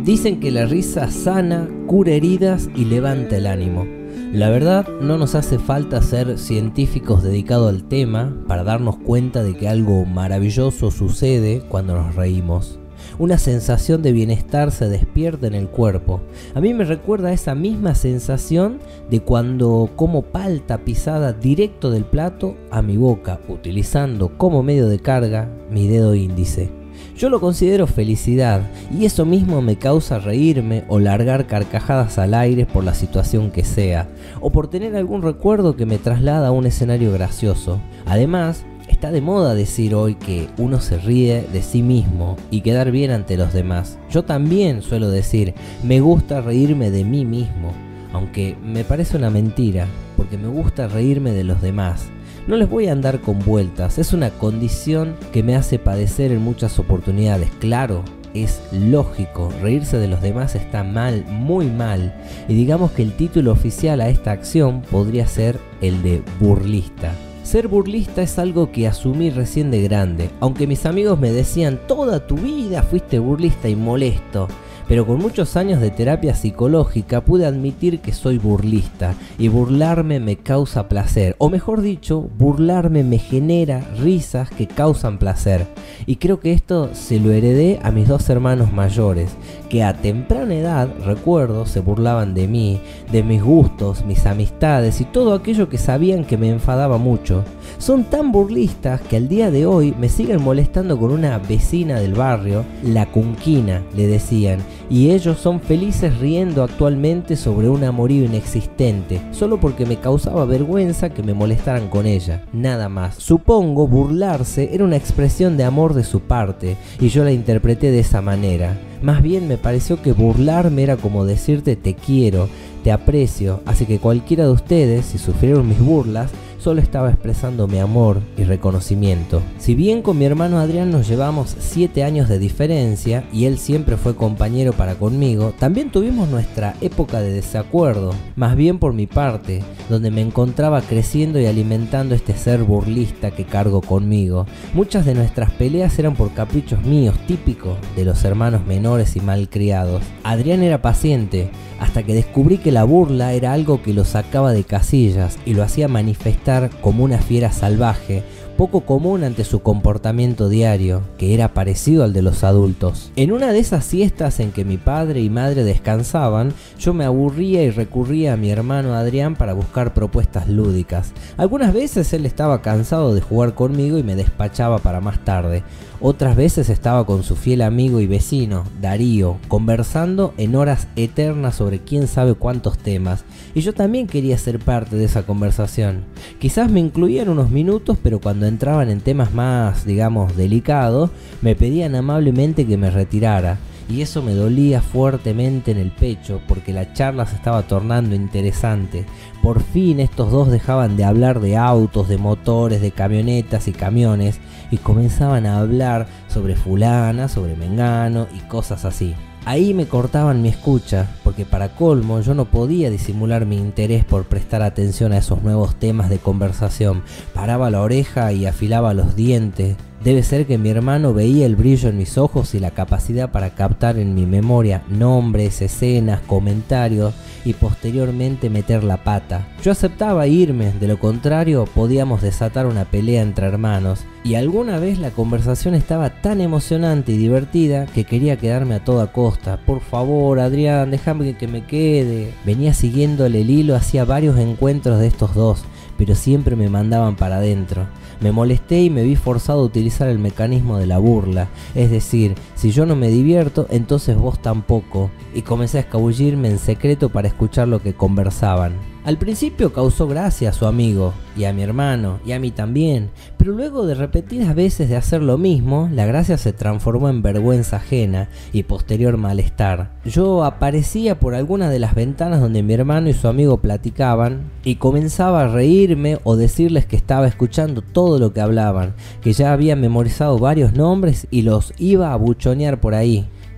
Dicen que la risa sana, cura heridas y levanta el ánimo. La verdad, no nos hace falta ser científicos dedicados al tema para darnos cuenta de que algo maravilloso sucede cuando nos reímos. Una sensación de bienestar se despierta en el cuerpo. A mí me recuerda esa misma sensación de cuando como palta pisada directo del plato a mi boca, utilizando como medio de carga mi dedo índice. Yo lo considero felicidad y eso mismo me causa reírme o largar carcajadas al aire por la situación que sea, o por tener algún recuerdo que me traslada a un escenario gracioso. Además, está de moda decir hoy que uno se ríe de sí mismo y quedar bien ante los demás. Yo también suelo decir, me gusta reírme de mí mismo, aunque me parece una mentira, porque me gusta reírme de los demás. No les voy a andar con vueltas, es una condición que me hace padecer en muchas oportunidades. Claro, es lógico, reírse de los demás está mal, muy mal, y digamos que el título oficial a esta acción podría ser el de burlista. Ser burlista es algo que asumí recién de grande, aunque mis amigos me decían toda tu vida fuiste burlista y molesto. Pero con muchos años de terapia psicológica pude admitir que soy burlista y burlarme me causa placer, o mejor dicho, burlarme me genera risas que causan placer. Y creo que esto se lo heredé a mis dos hermanos mayores, que a temprana edad, recuerdo, se burlaban de mí, de mis gustos, mis amistades y todo aquello que sabían que me enfadaba mucho. Son tan burlistas que al día de hoy me siguen molestando con una vecina del barrio, la Cunquina, le decían, y ellos son felices riendo actualmente sobre un amorío inexistente, solo porque me causaba vergüenza que me molestaran con ella, nada más. Supongo burlarse era una expresión de amor de su parte, y yo la interpreté de esa manera. Más bien me pareció que burlarme era como decirte te quiero, te aprecio, así que cualquiera de ustedes, si sufrieron mis burlas, solo estaba expresando mi amor y reconocimiento. Si bien con mi hermano Adrián nos llevamos 7 años de diferencia y él siempre fue compañero para conmigo, también tuvimos nuestra época de desacuerdo, más bien por mi parte, donde me encontraba creciendo y alimentando este ser burlista que cargo conmigo. Muchas de nuestras peleas eran por caprichos míos, típicos de los hermanos menores y malcriados. Adrián era paciente, hasta que descubrí que la burla era algo que lo sacaba de casillas y lo hacía manifestar como una fiera salvaje, poco común ante su comportamiento diario, que era parecido al de los adultos. En una de esas siestas en que mi padre y madre descansaban, yo me aburría y recurría a mi hermano Adrián para buscar propuestas lúdicas. Algunas veces él estaba cansado de jugar conmigo y me despachaba para más tarde. Otras veces estaba con su fiel amigo y vecino, Darío, conversando en horas eternas sobre quién sabe cuántos temas, y yo también quería ser parte de esa conversación. Quizás me incluían unos minutos, pero cuando entraban en temas más, digamos, delicados, me pedían amablemente que me retirara. Y eso me dolía fuertemente en el pecho porque la charla se estaba tornando interesante. Por fin estos dos dejaban de hablar de autos, de motores, de camionetas y camiones y comenzaban a hablar sobre fulana, sobre mengano y cosas así. Ahí me cortaban mi escucha, porque para colmo yo no podía disimular mi interés por prestar atención a esos nuevos temas de conversación. Paraba la oreja y afilaba los dientes. Debe ser que mi hermano veía el brillo en mis ojos y la capacidad para captar en mi memoria nombres, escenas, comentarios y posteriormente meter la pata. Yo aceptaba irme, de lo contrario podíamos desatar una pelea entre hermanos, y alguna vez la conversación estaba tan emocionante y divertida que quería quedarme a toda costa. Por favor, Adrián, déjame que me quede. Venía siguiéndole el hilo hacia varios encuentros de estos dos, pero siempre me mandaban para adentro. Me molesté y me vi forzado a utilizar el mecanismo de la burla, es decir, si yo no me divierto, entonces vos tampoco, y comencé a escabullirme en secreto para escuchar lo que conversaban. Al principio causó gracia a su amigo, y a mi hermano, y a mí también, pero luego de repetidas veces de hacer lo mismo, la gracia se transformó en vergüenza ajena y posterior malestar. Yo aparecía por alguna de las ventanas donde mi hermano y su amigo platicaban, y comenzaba a reírme o decirles que estaba escuchando todo lo que hablaban, que ya había memorizado varios nombres y los iba a buchonear por ahí.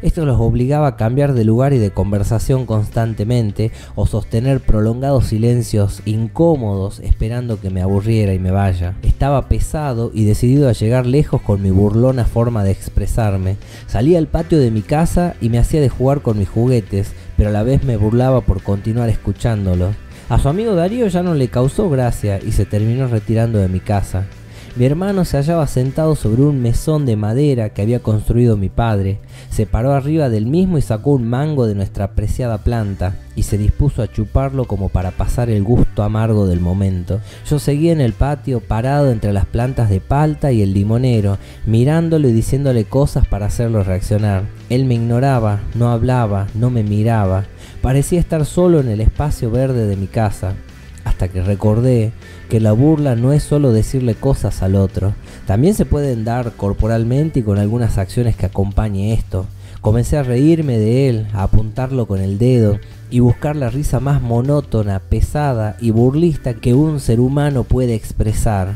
Esto los obligaba a cambiar de lugar y de conversación constantemente o sostener prolongados silencios incómodos esperando que me aburriera y me vaya. Estaba pesado y decidido a llegar lejos con mi burlona forma de expresarme. Salía al patio de mi casa y me hacía de jugar con mis juguetes, pero a la vez me burlaba por continuar escuchándolos. A su amigo Darío ya no le causó gracia y se terminó retirando de mi casa. Mi hermano se hallaba sentado sobre un mesón de madera que había construido mi padre. Se paró arriba del mismo y sacó un mango de nuestra apreciada planta y se dispuso a chuparlo como para pasar el gusto amargo del momento. Yo seguía en el patio parado entre las plantas de palta y el limonero, mirándolo y diciéndole cosas para hacerlo reaccionar. Él me ignoraba, no hablaba, no me miraba. Parecía estar solo en el espacio verde de mi casa. Hasta que recordé que la burla no es solo decirle cosas al otro, también se pueden dar corporalmente y con algunas acciones que acompañe esto. Comencé a reírme de él, a apuntarlo con el dedo y buscar la risa más monótona, pesada y burlista que un ser humano puede expresar.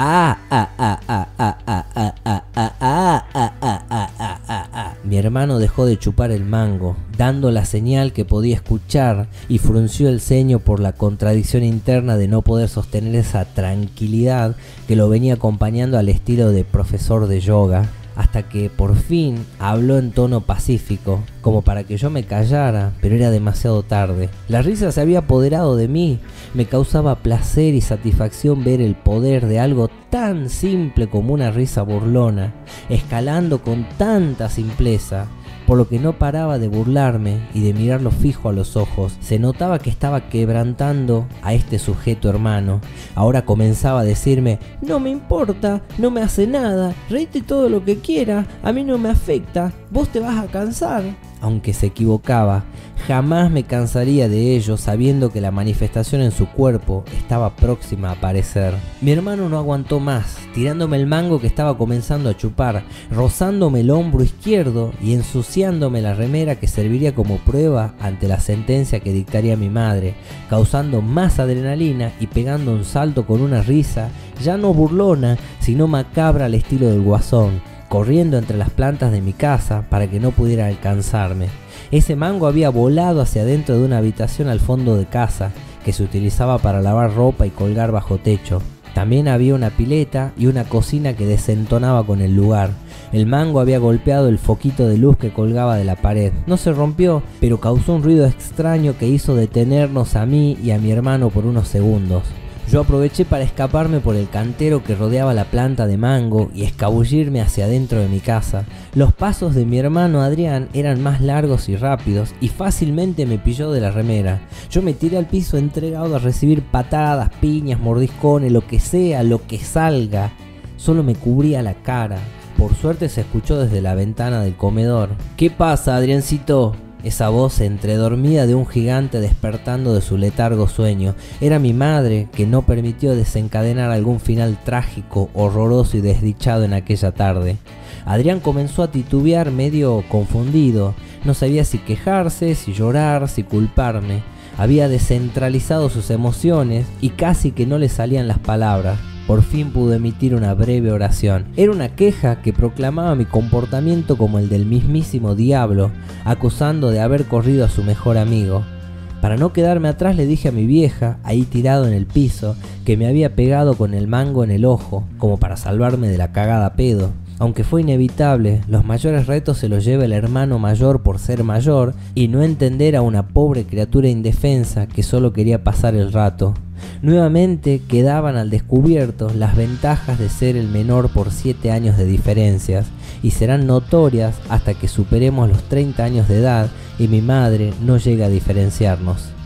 Mi hermano dejó de chupar el mango, dando la señal que podía escuchar, y frunció el ceño por la contradicción interna de no poder sostener esa tranquilidad que lo venía acompañando al estilo de profesor de yoga, hasta que por fin habló en tono pacífico, como para que yo me callara, pero era demasiado tarde. La risa se había apoderado de mí, me causaba placer y satisfacción ver el poder de algo tan simple como una risa burlona, escalando con tanta simpleza, por lo que no paraba de burlarme y de mirarlo fijo a los ojos. Se notaba que estaba quebrantando a este sujeto hermano. Ahora comenzaba a decirme: no me importa, no me hace nada, reíte todo lo que quiera, a mí no me afecta, vos te vas a cansar. Aunque se equivocaba, jamás me cansaría de ello, sabiendo que la manifestación en su cuerpo estaba próxima a aparecer. Mi hermano no aguantó más, tirándome el mango que estaba comenzando a chupar, rozándome el hombro izquierdo y ensuciándome la remera que serviría como prueba ante la sentencia que dictaría mi madre, causando más adrenalina y pegando un salto con una risa ya no burlona, sino macabra al estilo del Guasón, corriendo entre las plantas de mi casa para que no pudiera alcanzarme. Ese mango había volado hacia adentro de una habitación al fondo de casa que se utilizaba para lavar ropa y colgar bajo techo. También había una pileta y una cocina que desentonaba con el lugar. El mango había golpeado el foquito de luz que colgaba de la pared. No se rompió, pero causó un ruido extraño que hizo detenernos a mí y a mi hermano por unos segundos. Yo aproveché para escaparme por el cantero que rodeaba la planta de mango y escabullirme hacia adentro de mi casa. Los pasos de mi hermano Adrián eran más largos y rápidos y fácilmente me pilló de la remera. Yo me tiré al piso entregado a recibir patadas, piñas, mordiscones, lo que sea, lo que salga. Solo me cubría la cara. Por suerte se escuchó desde la ventana del comedor: ¿qué pasa, Adriancito? Esa voz entredormida de un gigante despertando de su letargo sueño. Era mi madre, que no permitió desencadenar algún final trágico, horroroso y desdichado en aquella tarde. Adrián comenzó a titubear medio confundido. No sabía si quejarse, si llorar, si culparme. Había descentralizado sus emociones y casi que no le salían las palabras. Por fin pude emitir una breve oración. Era una queja que proclamaba mi comportamiento como el del mismísimo diablo, acusando de haber corrido a su mejor amigo. Para no quedarme atrás le dije a mi vieja, ahí tirado en el piso, que me había pegado con el mango en el ojo, como para salvarme de la cagada a pedo. Aunque fue inevitable, los mayores retos se los lleva el hermano mayor por ser mayor y no entender a una pobre criatura indefensa que solo quería pasar el rato. Nuevamente quedaban al descubierto las ventajas de ser el menor por 7 años de diferencias, y serán notorias hasta que superemos los 30 años de edad y mi madre no llegue a diferenciarnos.